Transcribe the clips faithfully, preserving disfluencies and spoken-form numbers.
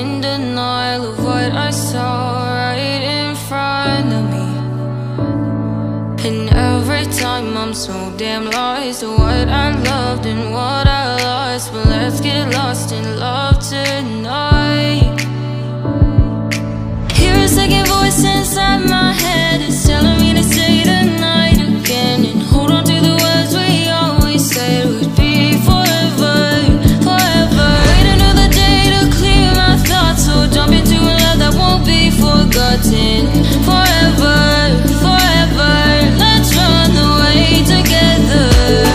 in denial of what I saw right in front of me. And every time I'm so damn lost to what I loved and what I lost. But let's get lost in love tonight. Hear a second voice inside my head, it's telling me to stay the night again and hold on to the words we always said would be forever, forever. Wait another day to clear my thoughts, so jump into a love that won't be forgotten. Forever, forever, let's run away together.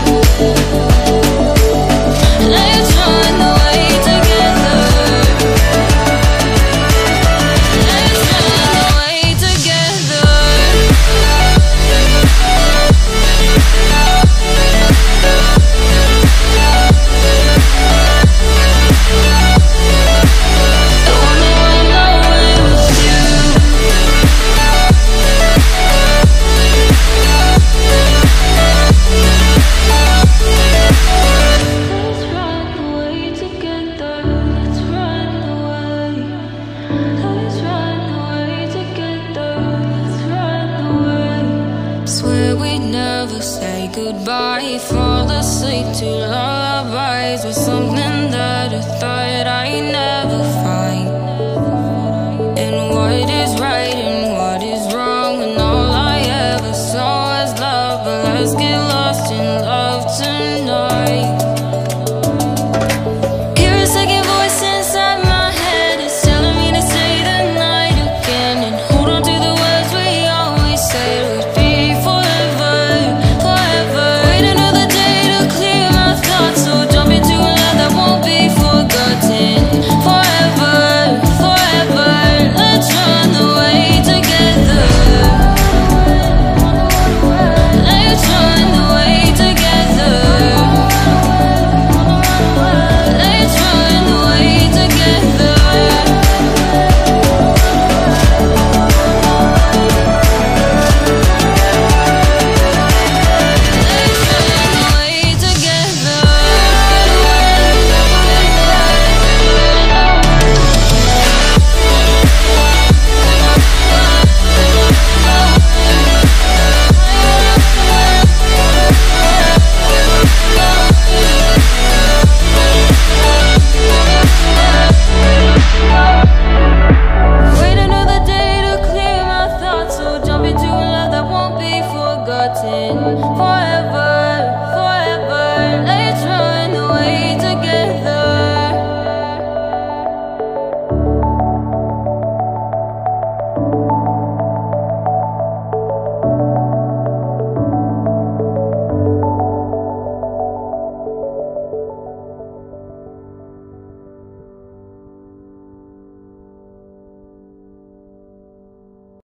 Let's run away together. Let's run away together. I wanna run away with you. Let's run away together. Let's run away. Let's run away together. Let's run away. Swear we never say goodbye. Fall asleep to lullabies with something